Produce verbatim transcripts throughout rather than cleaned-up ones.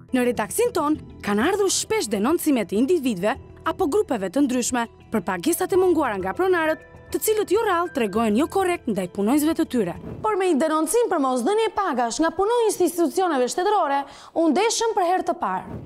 Në redaksin ton, kanë ardhur shpesh denoncime të individëve apo grupeve të ndryshme për pagesat e munguara nga pronarët, të cilët jo rrallë tregojnë jo korrekt ndaj punonjësve të tyre. Por me një denoncim për mosdhënie pagash nga punonjës të institucioneve shtetërore, u ndeshëm për herë të parë.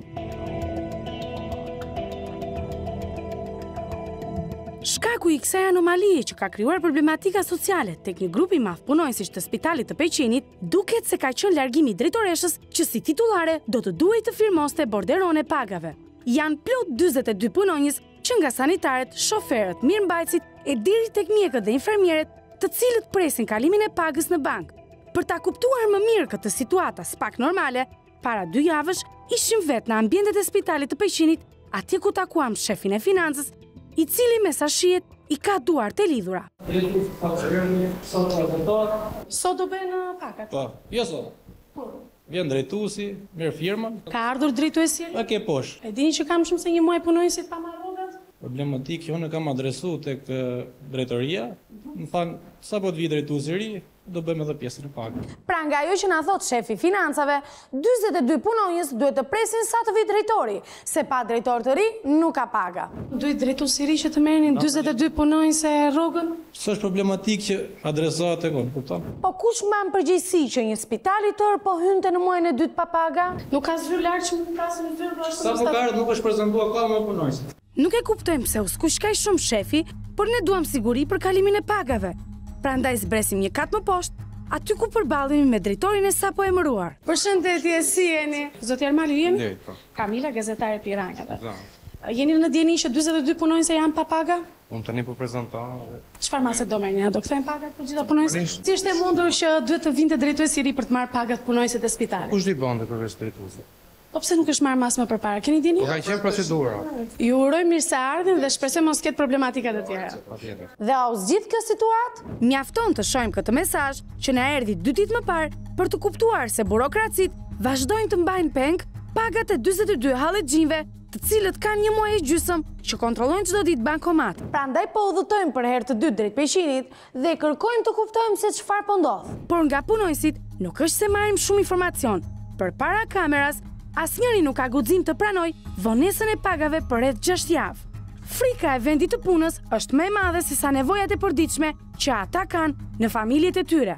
Shkaku i kësaj anomalie që ka krijuar problematika sociale tek një grup i madh punonjësish të Spitalit të Peqinit, duket se ka qenë largimi i drejtoreshës që si titullare do të duhej të firmoste borderon e pagave. Janë plot dyzet e dy punonjës që nga sanitaret, shoferët, mirëmbajtësit e deri tek mjekët dhe infermierët, të cilët presin kalimin e pagës në bankë. Për ta kuptuar më mirë këtë situatë pak normale, para dy javësh ishim vetë në ambientet e Spitalit të Peqinit, atje ku takuam shefin e financës, i cili me sa shihet i ka duart e lidhura. Sot do bëjnë pakat? Po, jo sot. Vjen drejtuesi, merr firmën. Ka ardhur drejtuesi? Pa ke poshtë. E dini që kam shumë se një muaj punonjësit pa marrë rrogat? Problematik që unë kam adresu tek drejtoria, më thanë, sa po të vi drejtuesi i ri, do bëjmë edhe pjesën e pagës. Pra nga ajo që na thot shefi financave, dyzet e dy punonjës duhet të presin sa të vi drejtori, se pa drejtor të ri nuk ka paga. Duhet drejtuesi i ri që të merrnin dyzet e dy punonjës e rrogën? S'është problematik që adresohet tek unë, kupton? Po kush mban përgjegjësi që një spital i tërë po hynte në muajin e dytë pa paga? Nuk ka zyrë lart që mund të kasin në zyrë, por sa pagarët nuk është prezantuar ka me punonjësit. Nuk e kuptojmë pse u skuq kaq shumë shefi, por ne duam siguri për kalimin e pagave. Prandaj zbresim një kat më poshtë, aty ku përballemi me drejtorin e sapo emëruar. Përshëndetje, si jeni? Zoti Armali jeni? Drejt, po. Kamila, gazetare Piranjave. Jeni në dieni që dyzet e dy punonjës janë pa paga? Unë tani po prezantoj. Çfarë mase do merrni? Do kthejmë pagat për gjitha punonjësit? Si është e mundur që duhet të vinte drejtuesi i ri për të marrë pagat punonjësit e spitalit? Kush di bënte përveç drejtuesit? Po pse nuk është marrë mas më përpara? Keni dieni? Po ka qenë procedura. Ju uroj mirëseardhjen dhe shpresoj mos ketë problematika të tjera. Patjetër. Dhe au zgjidh kjo situatë? Mjafton të shohim këtë mesazh që na erdhi dy ditë më parë për të kuptuar se burokracit vazhdojnë të mbajnë peng pagat e dyzet e dy hallexhinëve, të cilët kanë një muaj e gjysmë që kontrollojnë çdo ditë bankomat. Prandaj po udhëtojmë për herë të dytë drejt Peqinit dhe kërkojmë të kuptojmë se çfarë po ndodh. Por nga punonjësit nuk është se marrim shumë informacion. Përpara kameras, asnjëri nuk ka guxim të pranoj vonesën e pagave për rreth gjashtë javë. Frika e vendit të punës është më e madhe se sa nevojat e përditshme që ata kanë në familjet e tyre.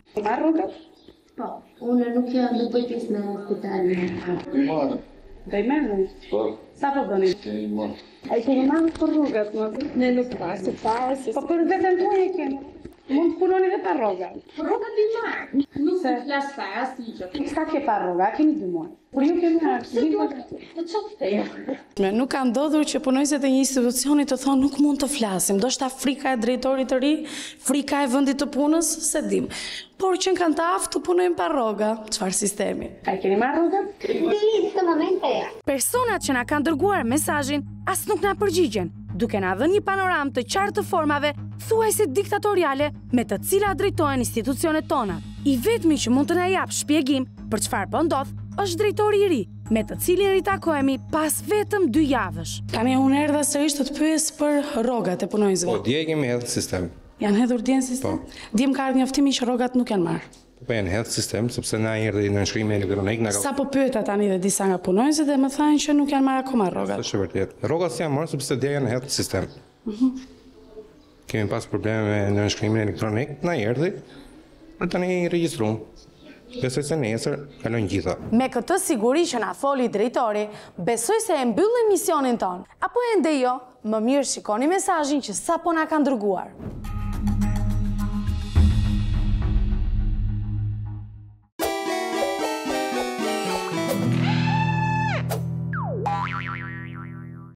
Po, unë nuk jam në bëjtjes me spitalin. Marë. Do i merrni? Po. Sa po bëni? Keni marë. A i keni marrë për rrugat, më? Ne nuk pasi, pasi. Po për vetën tuaj e kemi. Mund të punoni dhe pa rrogat. Për rrogat i marrë. Nuk se flas sa asnjë gjë. Sa ke pa rroga, keni dy muaj. Por ju keni marrë. Po çfarë thej? Me nuk ka ndodhur që punonjësit e një institucioni të thonë nuk mund të flasim, ndoshta frika e drejtorit të ri, frika e vendit të punës, se dim. Por që kanë të aftë të punojnë pa rroga, çfarë sistemi? A i keni marrë rrogat? Në këtë moment e. Personat që na kanë dërguar mesazhin as nuk na përgjigjen, duke na dhënë një panoramë të qartë të formave thuajse diktatoriale me të cilat drejtohen institucionet tona. I vetmi që mund të na jap shpjegim për çfarë po ndodh është drejtori i ri, me të cilin ritakohemi pas vetëm dy javësh. Tani unë erdha sërish të të pyes për rrogat e punonjësve. Po, dje kemi hedhë sistem. Janë hedhur dje në sistem? Dje më ka ardhur njoftimi që rrogat nuk janë marrë. Po janë hedhë sistem, sepse na erdhi në nënshkrimi elektronik. Na... Sa po pyeta tani dhe disa nga punonjësit dhe më thanë që nuk janë marrë akoma rrogat. Është vërtet. Rrogat janë marrë sepse dje janë hedhë sistem. Mhm. Kemi pas probleme me nënshkrimin elektronik, na erdhi. Për tani regjistruam. Besoj se nesër kalojnë gjitha. Me këtë siguri që na foli drejtori, besoj se e mbyllim misionin ton. Apo ende jo, më mirë shikoni mesazhin që sapo na kanë dërguar.